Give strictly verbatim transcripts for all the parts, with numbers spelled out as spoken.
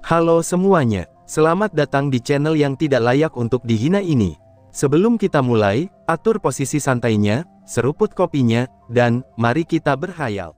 Halo semuanya, selamat datang di channel yang tidak layak untuk dihina ini. Sebelum kita mulai, atur posisi santainya, seruput kopinya, dan mari kita berhayal.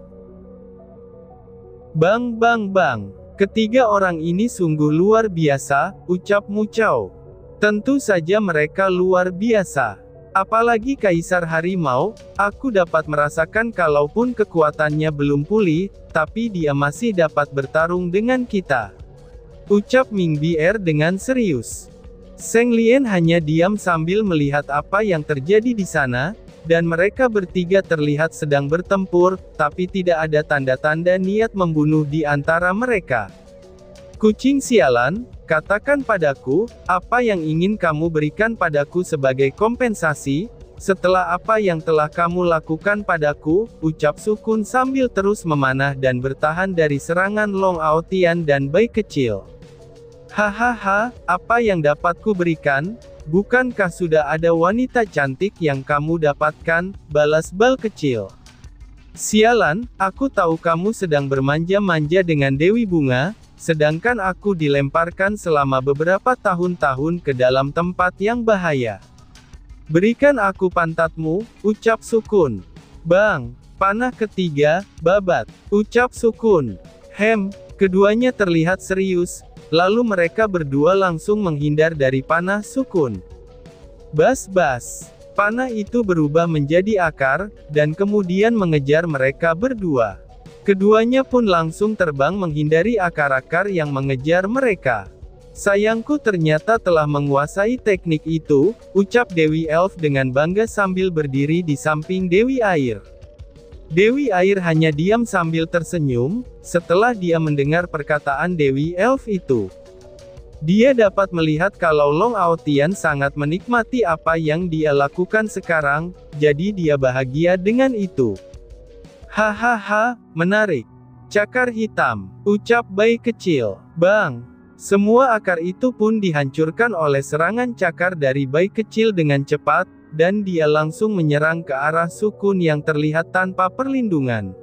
Bang bang bang, ketiga orang ini sungguh luar biasa, ucap Mu Chao. Tentu saja mereka luar biasa. Apalagi Kaisar Harimau, aku dapat merasakan kalaupun kekuatannya belum pulih, tapi dia masih dapat bertarung dengan kita. Ucap Ming Bier dengan serius. Zheng Lian hanya diam sambil melihat apa yang terjadi di sana, dan mereka bertiga terlihat sedang bertempur, tapi tidak ada tanda-tanda niat membunuh di antara mereka. Kucing sialan, katakan padaku, apa yang ingin kamu berikan padaku sebagai kompensasi, setelah apa yang telah kamu lakukan padaku, ucap Sukun sambil terus memanah dan bertahan dari serangan Long Aotian dan Bai kecil. Hahaha, apa yang dapat ku berikan? Bukankah sudah ada wanita cantik yang kamu dapatkan, balas Bal kecil. Sialan, aku tahu kamu sedang bermanja-manja dengan Dewi Bunga, sedangkan aku dilemparkan selama beberapa tahun-tahun ke dalam tempat yang bahaya. Berikan aku pantatmu, ucap Sukun. Bang, panah ketiga, babat, ucap Sukun. Hem, keduanya terlihat serius, lalu mereka berdua langsung menghindar dari panah Sukun. Bas-bas, panah itu berubah menjadi akar, dan kemudian mengejar mereka berdua. Keduanya pun langsung terbang menghindari akar-akar yang mengejar mereka. Sayangku ternyata telah menguasai teknik itu, ucap Dewi Elf dengan bangga sambil berdiri di samping Dewi Air. Dewi Air hanya diam sambil tersenyum, setelah dia mendengar perkataan Dewi Elf itu. Dia dapat melihat kalau Long Aotian sangat menikmati apa yang dia lakukan sekarang, jadi dia bahagia dengan itu. Hahaha, menarik. Cakar hitam, ucap Bai kecil. Bang! Semua akar itu pun dihancurkan oleh serangan cakar dari Bai kecil dengan cepat, dan dia langsung menyerang ke arah Sukun yang terlihat tanpa perlindungan.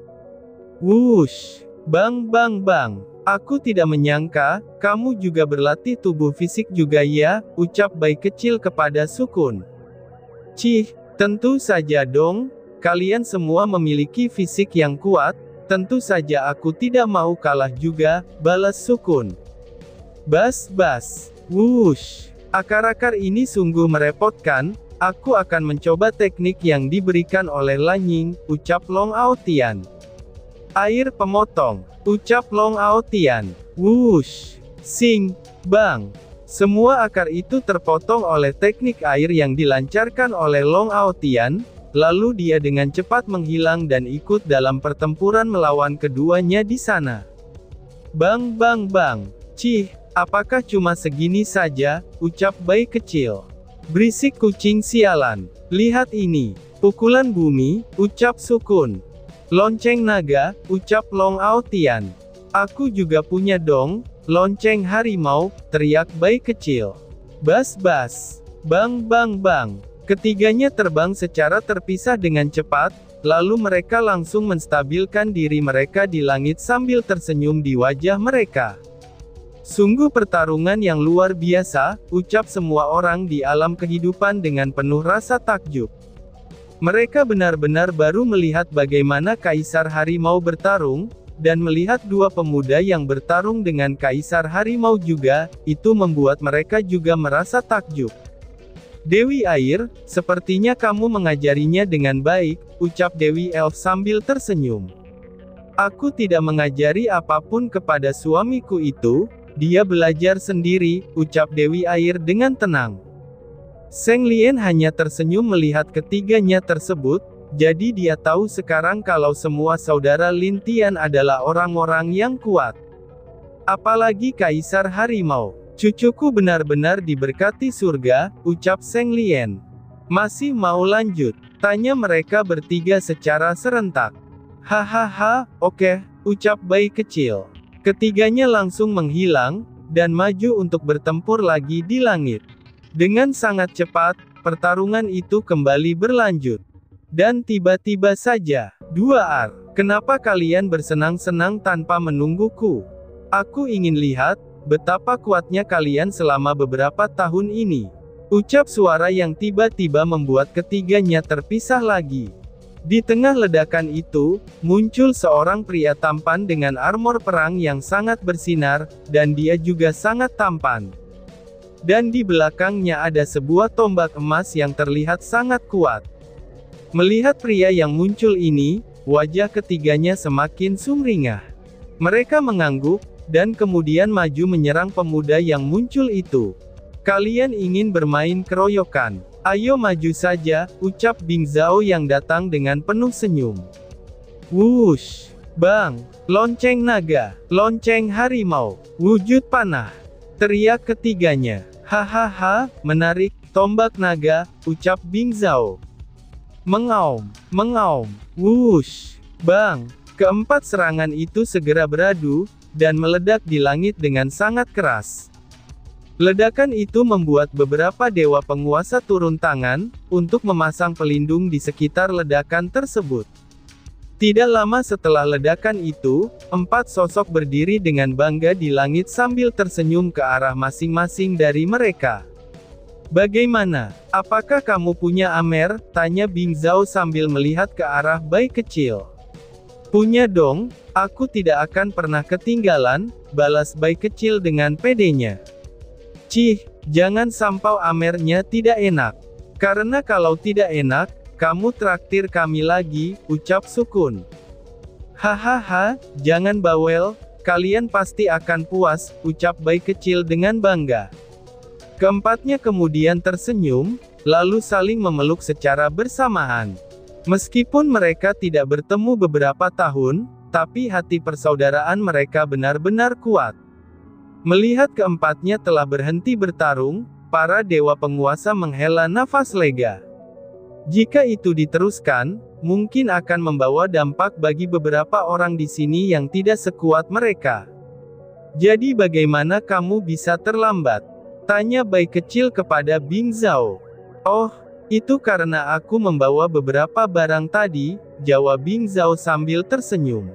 Wush! Bang bang bang! Aku tidak menyangka, kamu juga berlatih tubuh fisik juga ya, ucap Bai kecil kepada Sukun. Cih, tentu saja dong. Kalian semua memiliki fisik yang kuat, tentu saja aku tidak mau kalah juga, balas Sukun. Bas-bas, wush, akar-akar ini sungguh merepotkan, aku akan mencoba teknik yang diberikan oleh Lanying, ucap Long Aotian. Air pemotong, ucap Long Aotian, wush, sing, bang. Semua akar itu terpotong oleh teknik air yang dilancarkan oleh Long Aotian. Lalu dia dengan cepat menghilang dan ikut dalam pertempuran melawan keduanya di sana. Bang bang bang, cih, apakah cuma segini saja, ucap Bai kecil. Berisik kucing sialan, lihat ini, pukulan bumi, ucap Sukun. Lonceng naga, ucap Long Aotian. Aku juga punya dong, lonceng harimau, teriak Bai kecil. Bas bas, bang bang bang. Ketiganya terbang secara terpisah dengan cepat, lalu mereka langsung menstabilkan diri mereka di langit sambil tersenyum di wajah mereka. Sungguh pertarungan yang luar biasa, ucap semua orang di alam kehidupan dengan penuh rasa takjub. Mereka benar-benar baru melihat bagaimana Kaisar Harimau bertarung, dan melihat dua pemuda yang bertarung dengan Kaisar Harimau juga, itu membuat mereka juga merasa takjub. Dewi Air, sepertinya kamu mengajarinya dengan baik, ucap Dewi Elf sambil tersenyum. Aku tidak mengajari apapun kepada suamiku itu, dia belajar sendiri, ucap Dewi Air dengan tenang. Zheng Lian hanya tersenyum melihat ketiganya tersebut, jadi dia tahu sekarang kalau semua saudara Lin Tian adalah orang-orang yang kuat. Apalagi Kaisar Harimau. Cucuku benar-benar diberkati surga, ucap Zheng Lian. Masih mau lanjut? Tanya mereka bertiga secara serentak. Hahaha, oke, ucap Bai kecil. Ketiganya langsung menghilang, dan maju untuk bertempur lagi di langit. Dengan sangat cepat, pertarungan itu kembali berlanjut. Dan tiba-tiba saja, dua ar, kenapa kalian bersenang-senang tanpa menungguku? Aku ingin lihat betapa kuatnya kalian selama beberapa tahun ini. Ucap suara yang tiba-tiba membuat ketiganya terpisah lagi. Di tengah ledakan itu, muncul seorang pria tampan dengan armor perang yang sangat bersinar, dan dia juga sangat tampan. Dan di belakangnya ada sebuah tombak emas yang terlihat sangat kuat. Melihat pria yang muncul ini, wajah ketiganya semakin sumringah. Mereka mengangguk, dan kemudian maju menyerang pemuda yang muncul itu. Kalian ingin bermain keroyokan? Ayo maju saja, ucap Bing Zhao yang datang dengan penuh senyum. Wush! Bang! Lonceng naga! Lonceng harimau! Wujud panah! Teriak ketiganya. Hahaha, menarik, tombak naga, ucap Bing Zhao. Mengaum! Mengaum! Wush! Bang! Keempat serangan itu segera beradu, dan meledak di langit dengan sangat keras. Ledakan itu membuat beberapa dewa penguasa turun tangan, untuk memasang pelindung di sekitar ledakan tersebut. Tidak lama setelah ledakan itu, empat sosok berdiri dengan bangga di langit sambil tersenyum ke arah masing-masing dari mereka. Bagaimana? Apakah kamu punya Amer? Tanya Bing Zhao sambil melihat ke arah bayi kecil. Punya dong, aku tidak akan pernah ketinggalan, balas bayi kecil dengan pedenya. Cih, jangan sampau Amernya tidak enak. Karena kalau tidak enak, kamu traktir kami lagi, ucap Sukun. Hahaha, jangan bawel, kalian pasti akan puas, ucap bayi kecil dengan bangga. Keempatnya kemudian tersenyum, lalu saling memeluk secara bersamaan. Meskipun mereka tidak bertemu beberapa tahun, tapi hati persaudaraan mereka benar-benar kuat. Melihat keempatnya telah berhenti bertarung, para dewa penguasa menghela nafas lega. Jika itu diteruskan, mungkin akan membawa dampak bagi beberapa orang di sini yang tidak sekuat mereka. Jadi bagaimana kamu bisa terlambat? Tanya bayi kecil kepada Bing Zhao. Oh, itu karena aku membawa beberapa barang tadi, jawab Bing Zhao sambil tersenyum.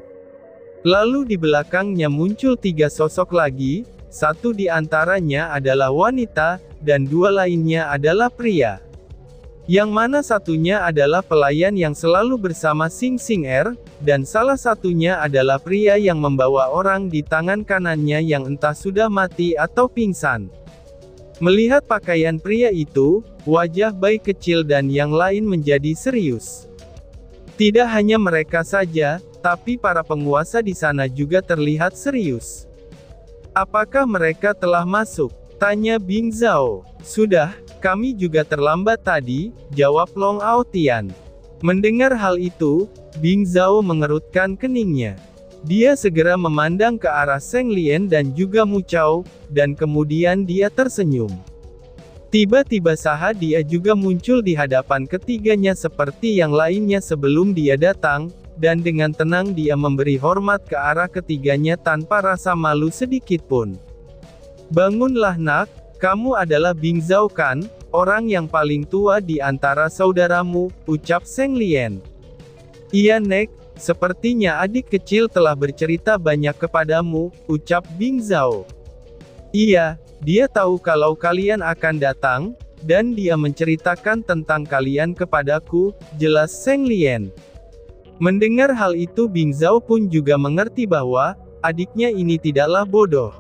Lalu di belakangnya muncul tiga sosok lagi, satu di antaranya adalah wanita, dan dua lainnya adalah pria. Yang mana satunya adalah pelayan yang selalu bersama Xing Xing Er, dan salah satunya adalah pria yang membawa orang di tangan kanannya yang entah sudah mati atau pingsan. Melihat pakaian pria itu, wajah bayi kecil dan yang lain menjadi serius. Tidak hanya mereka saja, tapi para penguasa di sana juga terlihat serius. Apakah mereka telah masuk? Tanya Bing Zhao. Sudah, kami juga terlambat tadi, jawab Long Aotian. Mendengar hal itu, Bing Zhao mengerutkan keningnya. Dia segera memandang ke arah Zheng Lian dan juga Mu Chao, dan kemudian dia tersenyum. Tiba-tiba saja dia juga muncul di hadapan ketiganya seperti yang lainnya sebelum dia datang, dan dengan tenang dia memberi hormat ke arah ketiganya tanpa rasa malu sedikitpun. Bangunlah nak, kamu adalah Bing Zhao kan, orang yang paling tua di antara saudaramu, ucap Zheng Lian. Iya nek. Sepertinya adik kecil telah bercerita banyak kepadamu, ucap Bing Zhao. Iya, dia tahu kalau kalian akan datang, dan dia menceritakan tentang kalian kepadaku, jelas Zheng Lian. Mendengar hal itu Bing Zhao pun juga mengerti bahwa, adiknya ini tidaklah bodoh.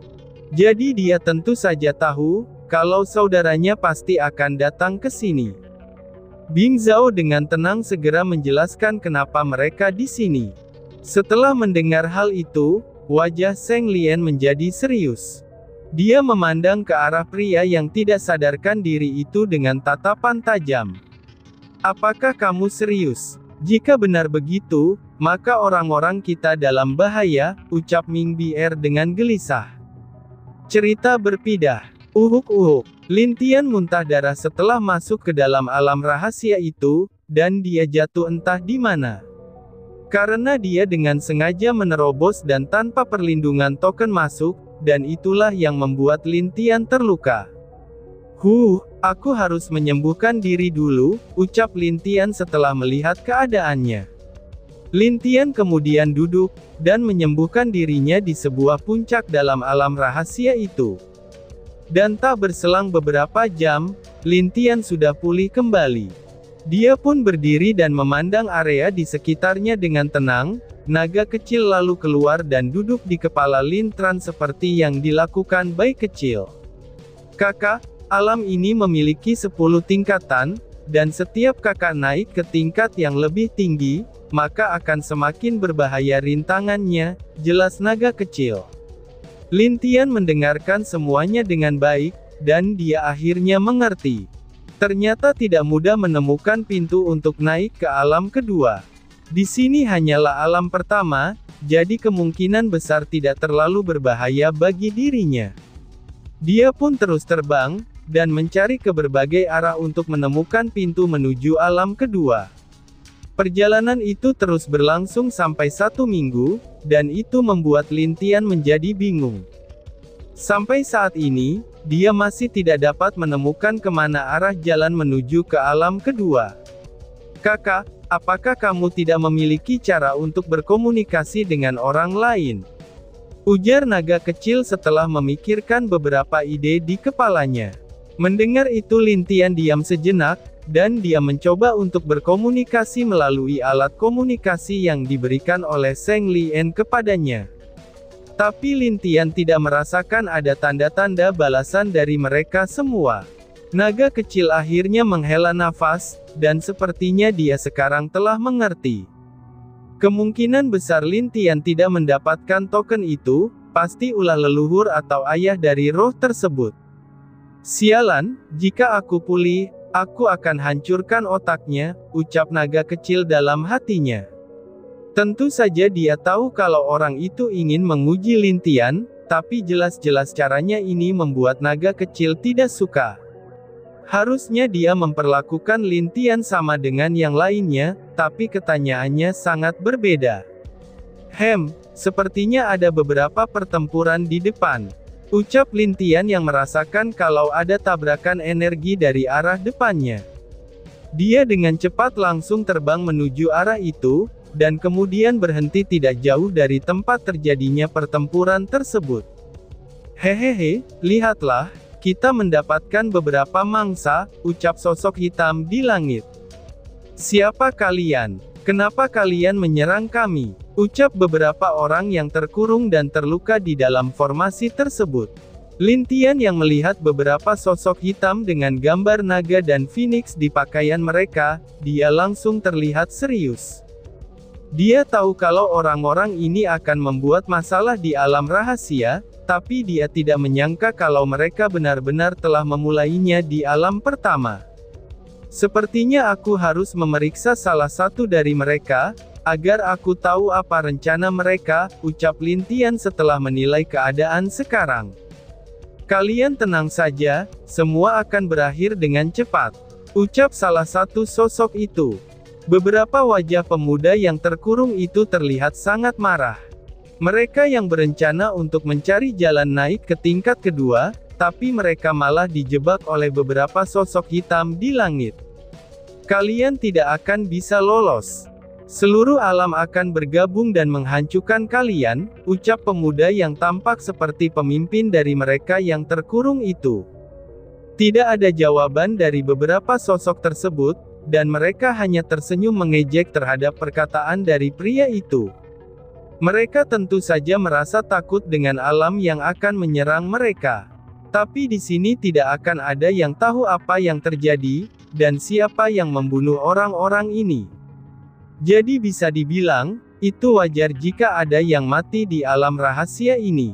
Jadi dia tentu saja tahu, kalau saudaranya pasti akan datang ke sini. Bing Zhao dengan tenang segera menjelaskan kenapa mereka di sini. Setelah mendengar hal itu, wajah Zheng Lian menjadi serius. Dia memandang ke arah pria yang tidak sadarkan diri itu dengan tatapan tajam. Apakah kamu serius? Jika benar begitu, maka orang-orang kita dalam bahaya, ucap Ming Bier dengan gelisah. Cerita berpindah. Uhuk-uhuk. Lintian muntah darah setelah masuk ke dalam alam rahasia itu, dan dia jatuh entah di mana. Karena dia dengan sengaja menerobos dan tanpa perlindungan token masuk, dan itulah yang membuat Lintian terluka. Huh, aku harus menyembuhkan diri dulu, ucap Lintian setelah melihat keadaannya. Lin Tian kemudian duduk, dan menyembuhkan dirinya di sebuah puncak dalam alam rahasia itu. Dan tak berselang beberapa jam, Lin Tian sudah pulih kembali. Dia pun berdiri dan memandang area di sekitarnya dengan tenang. Naga kecil lalu keluar dan duduk di kepala Lin Tran seperti yang dilakukan bayi kecil. Kakak, alam ini memiliki sepuluh tingkatan, dan setiap kakak naik ke tingkat yang lebih tinggi, maka akan semakin berbahaya rintangannya, jelas naga kecil. Lin Tian mendengarkan semuanya dengan baik, dan dia akhirnya mengerti. Ternyata tidak mudah menemukan pintu untuk naik ke alam kedua. Di sini hanyalah alam pertama, jadi kemungkinan besar tidak terlalu berbahaya bagi dirinya. Dia pun terus terbang, dan mencari ke berbagai arah untuk menemukan pintu menuju alam kedua. Perjalanan itu terus berlangsung sampai satu minggu, dan itu membuat Lin Tian menjadi bingung. Sampai saat ini, dia masih tidak dapat menemukan kemana arah jalan menuju ke alam kedua. Kakak, apakah kamu tidak memiliki cara untuk berkomunikasi dengan orang lain? Ujar naga kecil setelah memikirkan beberapa ide di kepalanya. Mendengar itu Lin Tian diam sejenak, dan dia mencoba untuk berkomunikasi melalui alat komunikasi yang diberikan oleh Zheng Lian kepadanya. Tapi Lin Tian tidak merasakan ada tanda-tanda balasan dari mereka semua. Naga kecil akhirnya menghela nafas, dan sepertinya dia sekarang telah mengerti. Kemungkinan besar Lin Tian tidak mendapatkan token itu, pasti ulah leluhur atau ayah dari roh tersebut. Sialan, jika aku pulih, aku akan hancurkan otaknya, ucap naga kecil dalam hatinya. Tentu saja dia tahu kalau orang itu ingin menguji Lin Tian, tapi jelas-jelas caranya ini membuat naga kecil tidak suka. Harusnya dia memperlakukan Lin Tian sama dengan yang lainnya, tapi ketanyaannya sangat berbeda. Hem, sepertinya ada beberapa pertempuran di depan. Ucap Lin Tian yang merasakan kalau ada tabrakan energi dari arah depannya. Dia dengan cepat langsung terbang menuju arah itu, dan kemudian berhenti tidak jauh dari tempat terjadinya pertempuran tersebut. Hehehe, lihatlah, kita mendapatkan beberapa mangsa, ucap sosok hitam di langit. Siapa kalian? Kenapa kalian menyerang kami? Ucap beberapa orang yang terkurung dan terluka di dalam formasi tersebut. Lin Tian yang melihat beberapa sosok hitam dengan gambar naga dan phoenix di pakaian mereka, dia langsung terlihat serius. Dia tahu kalau orang-orang ini akan membuat masalah di alam rahasia, tapi dia tidak menyangka kalau mereka benar-benar telah memulainya di alam pertama. Sepertinya aku harus memeriksa salah satu dari mereka, agar aku tahu apa rencana mereka, ucap Lin Tian setelah menilai keadaan sekarang. Kalian tenang saja, semua akan berakhir dengan cepat, ucap salah satu sosok itu. Beberapa wajah pemuda yang terkurung itu terlihat sangat marah. Mereka yang berencana untuk mencari jalan naik ke tingkat kedua, tapi mereka malah dijebak oleh beberapa sosok hitam di langit. Kalian tidak akan bisa lolos. Seluruh alam akan bergabung dan menghancurkan kalian, ucap pemuda yang tampak seperti pemimpin dari mereka yang terkurung itu. Tidak ada jawaban dari beberapa sosok tersebut, dan mereka hanya tersenyum mengejek terhadap perkataan dari pria itu. Mereka tentu saja merasa takut dengan alam yang akan menyerang mereka. Tapi di sini tidak akan ada yang tahu apa yang terjadi, dan siapa yang membunuh orang-orang ini. Jadi bisa dibilang, itu wajar jika ada yang mati di alam rahasia ini.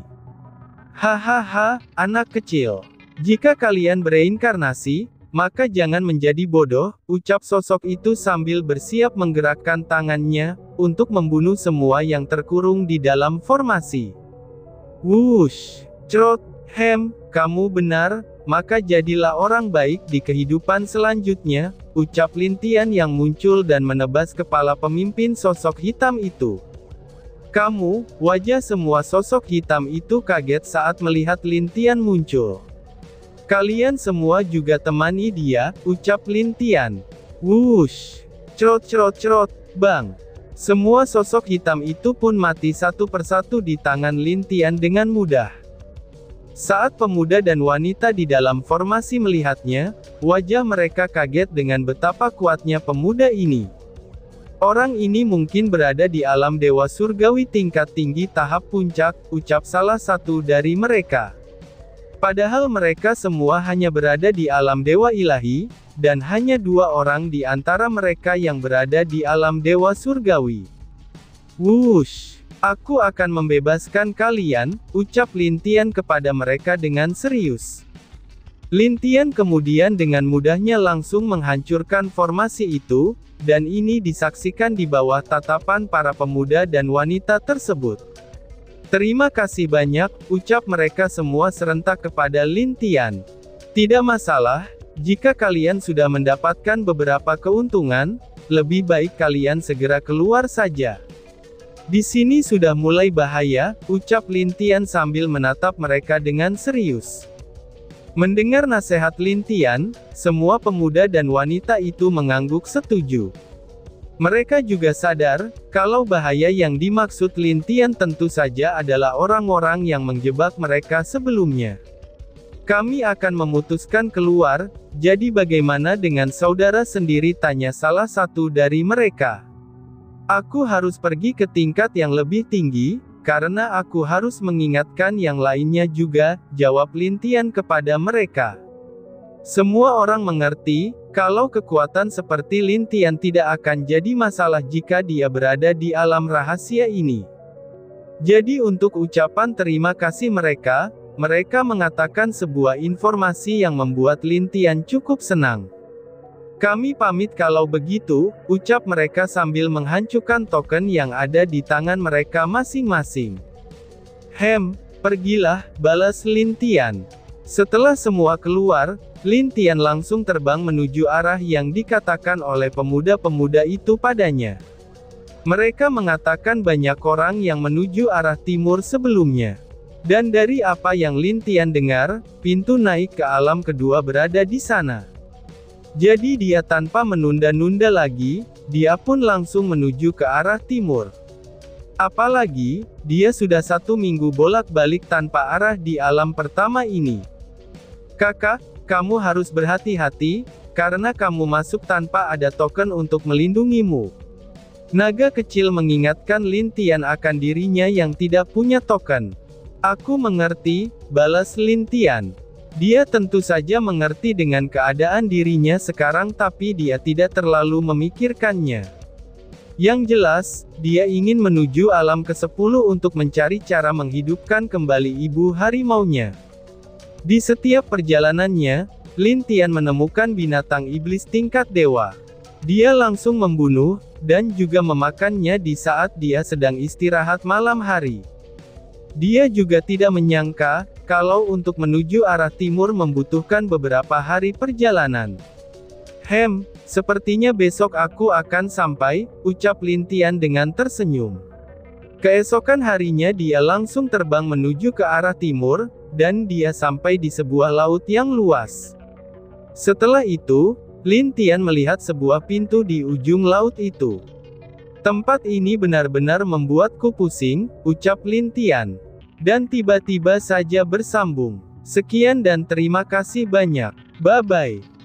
Hahaha, anak kecil. Jika kalian bereinkarnasi, maka jangan menjadi bodoh, ucap sosok itu sambil bersiap menggerakkan tangannya, untuk membunuh semua yang terkurung di dalam formasi. Wush, crot, hem, kamu benar, maka jadilah orang baik di kehidupan selanjutnya, ucap Lin Tian yang muncul dan menebas kepala pemimpin sosok hitam itu. Kamu, wajah semua sosok hitam itu kaget saat melihat Lin Tian muncul. Kalian semua juga temani dia, ucap Lin Tian. Wush, crot crot crot, bang. Semua sosok hitam itu pun mati satu persatu di tangan Lin Tian dengan mudah. Saat pemuda dan wanita di dalam formasi melihatnya, wajah mereka kaget dengan betapa kuatnya pemuda ini. Orang ini mungkin berada di alam dewa surgawi tingkat tinggi tahap puncak, ucap salah satu dari mereka. Padahal mereka semua hanya berada di alam dewa ilahi, dan hanya dua orang di antara mereka yang berada di alam dewa surgawi. Wush! Aku akan membebaskan kalian, ucap Lin Tian kepada mereka dengan serius. Lin Tian kemudian dengan mudahnya langsung menghancurkan formasi itu, dan ini disaksikan di bawah tatapan para pemuda dan wanita tersebut. Terima kasih banyak, ucap mereka semua serentak kepada Lin Tian. Tidak masalah, jika kalian sudah mendapatkan beberapa keuntungan, lebih baik kalian segera keluar saja. Di sini sudah mulai bahaya, ucap Lin Tian sambil menatap mereka dengan serius. Mendengar nasihat Lin Tian, semua pemuda dan wanita itu mengangguk setuju. Mereka juga sadar, kalau bahaya yang dimaksud Lin Tian tentu saja adalah orang-orang yang menjebak mereka sebelumnya. Kami akan memutuskan keluar, jadi bagaimana dengan saudara sendiri, tanya salah satu dari mereka. Aku harus pergi ke tingkat yang lebih tinggi, karena aku harus mengingatkan yang lainnya juga, jawab Lin Tian kepada mereka. Semua orang mengerti, kalau kekuatan seperti Lin Tian tidak akan jadi masalah jika dia berada di alam rahasia ini. Jadi untuk ucapan terima kasih mereka, mereka mengatakan sebuah informasi yang membuat Lin Tian cukup senang. Kami pamit kalau begitu, ucap mereka sambil menghancurkan token yang ada di tangan mereka masing-masing. Hem, pergilah, balas Lin Tian. Setelah semua keluar, Lin Tian langsung terbang menuju arah yang dikatakan oleh pemuda-pemuda itu padanya. Mereka mengatakan banyak orang yang menuju arah timur sebelumnya. Dan dari apa yang Lin Tian dengar, pintu naik ke alam kedua berada di sana. Jadi dia tanpa menunda-nunda lagi, dia pun langsung menuju ke arah timur. Apalagi, dia sudah satu minggu bolak-balik tanpa arah di alam pertama ini. Kakak, kamu harus berhati-hati, karena kamu masuk tanpa ada token untuk melindungimu. Naga kecil mengingatkan Lin Tian akan dirinya yang tidak punya token. Aku mengerti, balas Lin Tian. Dia tentu saja mengerti dengan keadaan dirinya sekarang, tapi dia tidak terlalu memikirkannya. Yang jelas, dia ingin menuju alam kesepuluh untuk mencari cara menghidupkan kembali ibu harimaunya. Di setiap perjalanannya, Lin Tian menemukan binatang iblis tingkat dewa. Dia langsung membunuh, dan juga memakannya di saat dia sedang istirahat malam hari. Dia juga tidak menyangka, kalau untuk menuju arah timur membutuhkan beberapa hari perjalanan. Hem, sepertinya besok aku akan sampai, ucap Lin Tian dengan tersenyum. Keesokan harinya dia langsung terbang menuju ke arah timur, dan dia sampai di sebuah laut yang luas. Setelah itu, Lin Tian melihat sebuah pintu di ujung laut itu. Tempat ini benar-benar membuatku pusing, ucap Lin Tian. Dan tiba-tiba saja bersambung. Sekian dan terima kasih banyak. Bye-bye.